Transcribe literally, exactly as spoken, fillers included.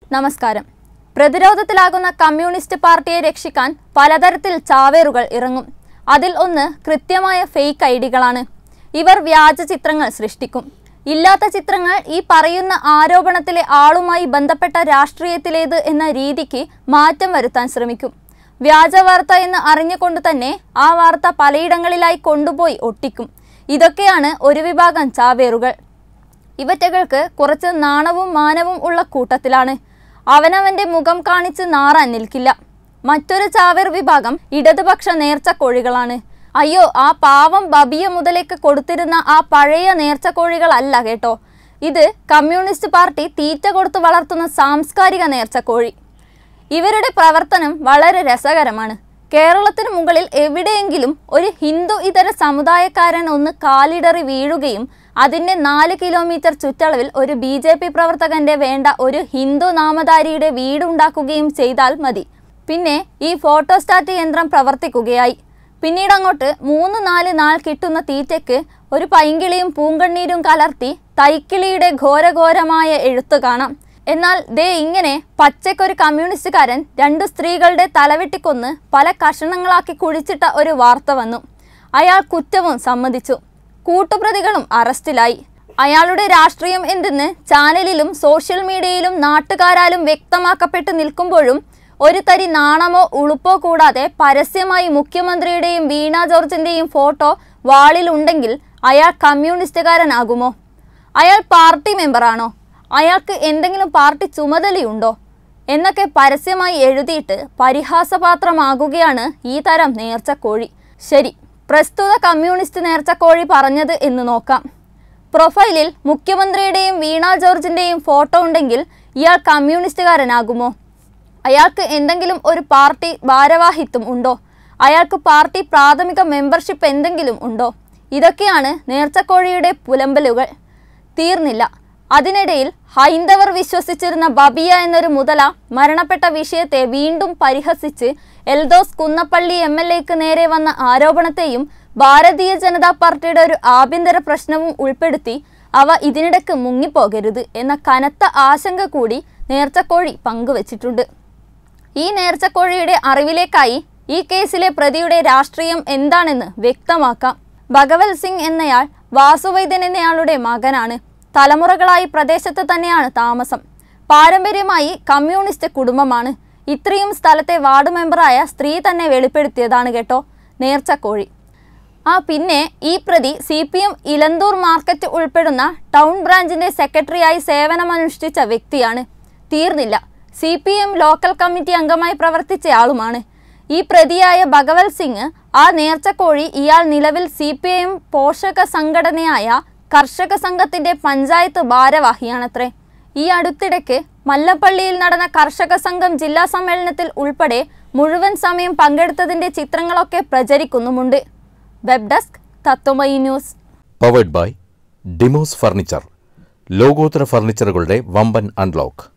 നമസ്കാരം. പ്രതിരോധത്തിലാകുന്ന കമ്മ്യൂണിസ്റ്റ് പാർട്ടിയെ രക്ഷിക്കാൻ പലതരത്തിൽ ചാവേറുകൾ ഇറങ്ങും. അതിൽ ഒന്ന് കൃത്യമായ ഫേക്ക് ഐഡികളാണ്. ഇവർ വ്യാജ ചിത്രങ്ങൾ സൃഷ്ടിക്കും. ഇല്ലാത്ത ചിത്രങ്ങൾ ഈ പറയുന്ന ആരോപണത്തിലെ ആളുമായി ബന്ധപ്പെട്ട രാഷ്ട്രീയത്തിലേത് എന്ന രീതിക്ക് മാറ്റം വരുത്താൻ ശ്രമിക്കും. വ്യാജ വാർത്ത എന്ന് അറിഞ്ഞുകൊണ്ട് തന്നെ ആ വാർത്ത പലയിടങ്ങളിലായി കൊണ്ടുപോയി ഒട്ടിക്കും. ഇതൊക്കെയാണ് ഒരു വിഭാഗം ചാവേറുകൾ. ഇവറ്റകൾക്ക് കുറച്ച് നാണവും മാനവും ഉള്ള കൂട്ടത്തിലാണ്. അവനവൻ്റെ മുഖം കാണിച്ച് നാറാൻ നിൽക്കില്ല. മറ്റൊരു ചാവേർ വിഭാഗം ഇടതുപക്ഷ നേർച്ചക്കോഴികളാണ്. അയ്യോ, ആ പാവം ബബിയ മുതലേക്ക് കൊടുത്തിരുന്ന ആ പഴയ നേർച്ചക്കോഴികളല്ല കേട്ടോ. ഇത് കമ്മ്യൂണിസ്റ്റ് പാർട്ടി തീറ്റ കൊടുത്ത് വളർത്തുന്ന സാംസ്കാരിക നേർച്ചക്കോഴി. ഇവരുടെ പ്രവർത്തനം വളരെ രസകരമാണ്. കേരളത്തിന് മുകളിൽ എവിടെയെങ്കിലും ഒരു ഹിന്ദു ഇതര സമുദായക്കാരൻ ഒന്ന് കാലിടറി വീഴുകയും അതിൻ്റെ നാല് കിലോമീറ്റർ ചുറ്റളവിൽ ഒരു ബി ജെ പി പ്രവർത്തകൻ്റെ വേണ്ട ഒരു ഹിന്ദു നാമധാരിയുടെ വീടുണ്ടാക്കുകയും ചെയ്താൽ മതി. പിന്നെ ഈ ഫോട്ടോസ്റ്റാറ്റ് യന്ത്രം പ്രവർത്തിക്കുകയായി. പിന്നീട് അങ്ങോട്ട് മൂന്ന് നാല് നാൾ കിട്ടുന്ന തീറ്റയ്ക്ക് ഒരു പൈങ്കിളിയും പൂങ്കണ്ണീരും കലർത്തി തൈക്കിളിയുടെ ഘോരഘോരമായ എഴുത്ത് കാണാം. എന്നാൽ ദേ ഇങ്ങനെ പച്ചക്കൊരു കമ്മ്യൂണിസ്റ്റുകാരൻ രണ്ടു സ്ത്രീകളുടെ തലവെട്ടിക്കൊന്ന് പല കഷണങ്ങളാക്കി കുഴിച്ചിട്ട ഒരു വാർത്ത വന്നു. അയാൾ കുറ്റവും സമ്മതിച്ചു. കൂട്ടുപ്രതികളും അറസ്റ്റിലായി. അയാളുടെ രാഷ്ട്രീയം എന്തെന്ന് ചാനലിലും സോഷ്യൽ മീഡിയയിലും നാട്ടുകാരാലും വ്യക്തമാക്കപ്പെട്ട് നിൽക്കുമ്പോഴും ഒരു തരി നാണമോ ഉളുപ്പോ കൂടാതെ പരസ്യമായി മുഖ്യമന്ത്രിയുടെയും വീണ ജോർജിൻ്റെയും ഫോട്ടോ വാളിലുണ്ടെങ്കിൽ അയാൾ കമ്മ്യൂണിസ്റ്റുകാരനാകുമോ? അയാൾ പാർട്ടി മെമ്പറാണോ? അയാൾക്ക് എന്തെങ്കിലും പാർട്ടി ചുമതലയുണ്ടോ എന്നൊക്കെ പരസ്യമായി എഴുതിയിട്ട് പരിഹാസപാത്രമാകുകയാണ് ഈ തരം നേർച്ചക്കോഴി. ശരി, പ്രസ്തുത കമ്മ്യൂണിസ്റ്റ് നേർച്ചക്കോഴി പറഞ്ഞത് എന്ന് നോക്കാം. പ്രൊഫൈലിൽ മുഖ്യമന്ത്രിയുടെയും വീണ ജോർജിൻ്റെയും ഫോട്ടോ ഉണ്ടെങ്കിൽ ഇയാൾ കമ്മ്യൂണിസ്റ്റുകാരനാകുമോ? അയാൾക്ക് എന്തെങ്കിലും ഒരു പാർട്ടി ഭാരവാഹിത്വം ഉണ്ടോ? അയാൾക്ക് പാർട്ടി പ്രാഥമിക മെമ്പർഷിപ്പ് എന്തെങ്കിലും ഉണ്ടോ? ഇതൊക്കെയാണ് നേർച്ചക്കോഴിയുടെ പുലമ്പലുകൾ. തീർന്നില്ല. അതിനിടയിൽ ഹൈന്ദവർ വിശ്വസിച്ചിരുന്ന ബബിയ എന്നൊരു മുതല മരണപ്പെട്ട വിഷയത്തെ വീണ്ടും പരിഹസിച്ച് എൽദോസ് കുന്നപ്പള്ളി എം എൽ എക്ക് നേരെ വന്ന ആരോപണത്തെയും ഭാരതീയ ജനതാ പാർട്ടിയുടെ ഒരു ആഭ്യന്തര പ്രശ്നവും ഉൾപ്പെടുത്തി അവ ഇതിനിടയ്ക്ക് മുങ്ങിപ്പോകരുത് എന്ന കനത്ത ആശങ്ക കൂടി നേർച്ചക്കോഴി പങ്കുവച്ചിട്ടുണ്ട്. ഈ നേർച്ചക്കോഴിയുടെ അറിവിലേക്കായി ഈ കേസിലെ പ്രതിയുടെ രാഷ്ട്രീയം എന്താണെന്ന് വ്യക്തമാക്കാം. ഭഗവത് സിംഗ് എന്നയാൾ വാസുവൈദ്യൻ എന്നയാളുടെ മകനാണ്. തലമുറകളായി പ്രദേശത്ത് തന്നെയാണ് താമസം. പാരമ്പര്യമായി കമ്മ്യൂണിസ്റ്റ് കുടുംബമാണ്. ഇത്രയും സ്ഥലത്തെ വാർഡ് മെമ്പറായ സ്ത്രീ തന്നെ വെളിപ്പെടുത്തിയതാണ് കേട്ടോ നേർച്ചക്കോഴി. ആ പിന്നെ ഈ പ്രതി C P M Elanthoor market ഉൾപ്പെടുന്ന ടൗൺ ബ്രാഞ്ചിൻ്റെ സെക്രട്ടറിയായി സേവനമനുഷ്ഠിച്ച വ്യക്തിയാണ്. തീർന്നില്ല. C P M local committee അംഗമായി പ്രവർത്തിച്ചയാളുമാണ്. ഈ പ്രതിയായ ഭഗവത് സിംഗ് ആ നേർച്ചക്കോഴി ഇയാൾ നിലവിൽ സി പി എം പോഷക സംഘടനയായ കർഷക സംഘത്തിൻ്റെ പഞ്ചായത്ത് ഭാരവാഹിയാണത്രേ. ഈ അടുത്തിടയ്ക്ക് മല്ലപ്പള്ളിയിൽ നടന്ന കർഷക സംഘം ജില്ലാ സമ്മേളനത്തിൽ ഉൾപ്പെടെ മുഴുവൻ സമയം പങ്കെടുത്തതിൻ്റെ ചിത്രങ്ങളൊക്കെ പ്രചരിക്കുന്നുമുണ്ട്. Web desk Tatwamayi news. Powered by Demos furniture. ലോകോത്തര ഫർണിച്ചറുകളുടെ വമ്പൻ അൺലോക്ക്.